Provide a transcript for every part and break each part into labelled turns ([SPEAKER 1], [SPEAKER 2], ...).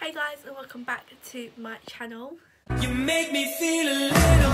[SPEAKER 1] Hey guys, and welcome back to my channel.
[SPEAKER 2] You make me feel a little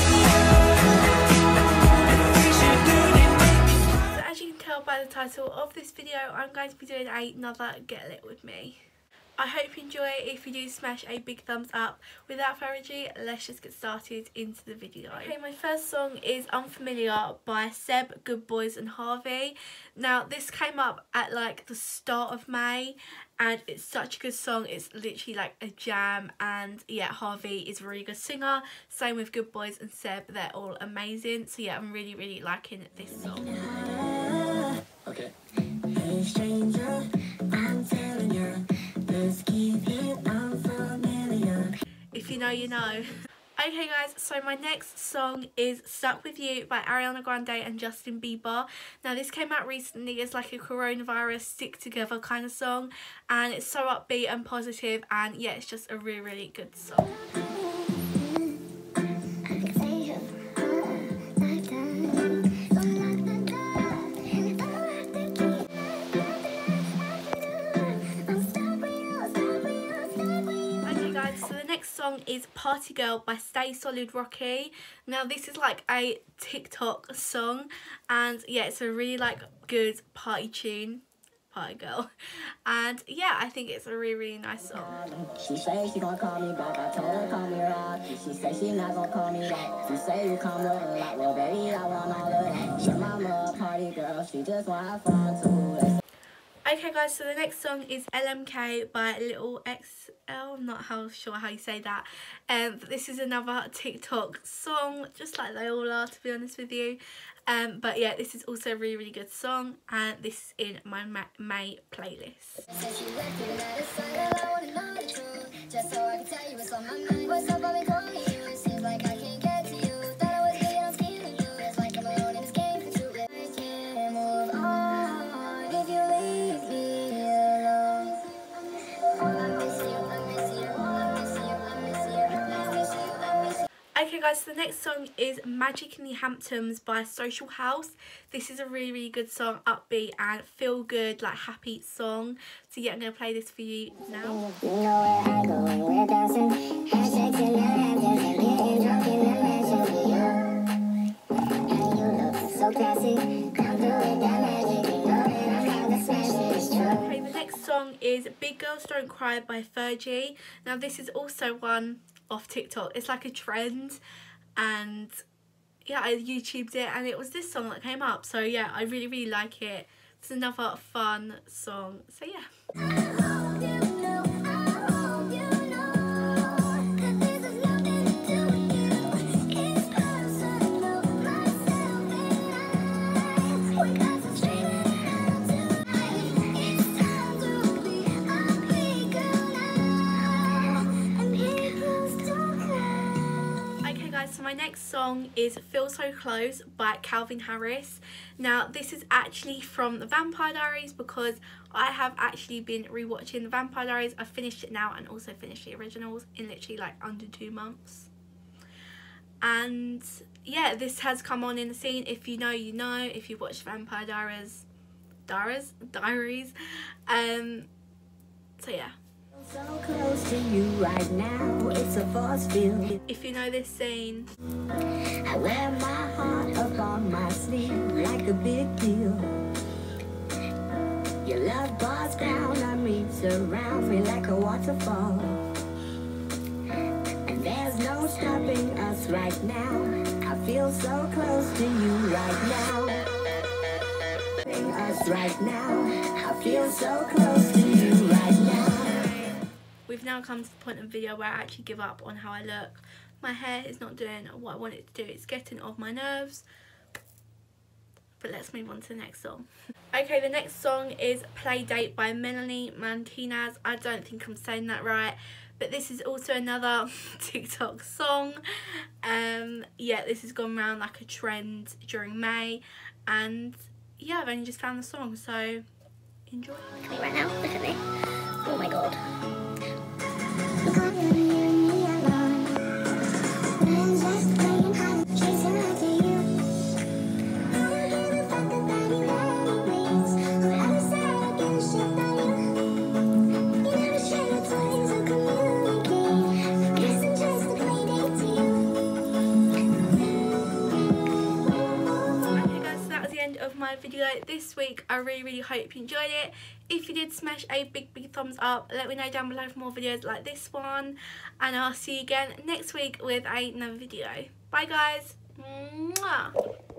[SPEAKER 2] higher.
[SPEAKER 1] So as you can tell by the title of this video, I'm going to be doing another Get Lit with me. I hope you enjoy it. If you do, smash a big thumbs up. Without further ado, let's just get started into the video. Okay, my first song is Unfamiliar by Seb, Good Boys and Harvey. Now this came up at like the start of May and it's such a good song. It's literally like a jam, and yeah, Harvey is a really good singer. Same with Good Boys and Seb, they're all amazing. So yeah, I'm really liking this song.
[SPEAKER 2] Okay.
[SPEAKER 3] Hey stranger, I'm telling you, let's keep it unfamiliar.
[SPEAKER 1] If you know, you know. Okay guys, so my next song is Stuck With You by Ariana Grande and Justin Bieber. Now this came out recently as like a coronavirus stick together kind of song, and it's so upbeat and positive, and yeah, it's just a really good song. So the next song is Party Girl by Stay Solid Rocky. Now this is like a TikTok song, and yeah, it's a really like good party tune, Party Girl, and yeah, I think it's a really nice song.
[SPEAKER 3] She say she gonna call me back, I told her call me Rocky. She say she not gonna call me back. You say you come with a lot, well baby I want all of that. Your mama a party girl, she just wanna have fun too.
[SPEAKER 1] Okay guys, so the next song is LMK by 𝑙𝑦𝐶𝑜𝑙𝑙𝑖𝑛𝑠. I'm not sure how you say that. But this is another TikTok song, just like they all are, to be honest with you. But yeah, this is also a really good song, and this is in my May playlist. Okay guys, so the next song is Magic in the Hamptons by Social House. This is a really good song, upbeat and feel good, like happy song. So yeah, I'm going to play this for you now.
[SPEAKER 3] You know where I go when we're dancing. Handshakes in the Hamptons and getting drunk in the mansion with you. And you look so classy. Come through with that magic. You know that I'm about to smash it, it's true.
[SPEAKER 1] Okay, the next song is Big Girls Don't Cry by 𝒘𝒊𝒕𝒉. Now this is also one off TikTok. It's like a trend, and yeah, I YouTubed it and it was this song that came up. So yeah, I really like it. It's another fun song. So yeah. So my next song is Feel So Close by Calvin Harris. Now this is actually from The Vampire Diaries, because I have actually been rewatching The Vampire Diaries. I've finished it now and also finished the originals in literally like under 2 months. And yeah, this has come on in the scene. If you know, you know. If you've watched Vampire Diaries. So yeah.
[SPEAKER 3] So close to you right now, it's a force field.
[SPEAKER 1] If you know this scene.
[SPEAKER 3] I wear my heart up on my sleeve like a big deal. Your love bars down on me, surround me like a waterfall. And there's no stopping us right now. I feel so close to you right now. Us right now. I feel so close to you right now.
[SPEAKER 1] We've now come to the point of the video where I actually give up on how I look. My hair is not doing what I want it to do. It's getting off my nerves. But let's move on to the next song. Okay, the next song is Playdate by Melanie Martinez. I don't think I'm saying that right, but this is also another TikTok song. Yeah, this has gone around like a trend during May, and yeah, I've only just found the song, so enjoy.
[SPEAKER 3] Look at me right now, look at me. Oh my god.
[SPEAKER 1] my video this week. I really hope you enjoyed it. If you did, smash a big thumbs up. Let me know down below for more videos like this one, and I'll see you again next week with another video. Bye guys. Mwah.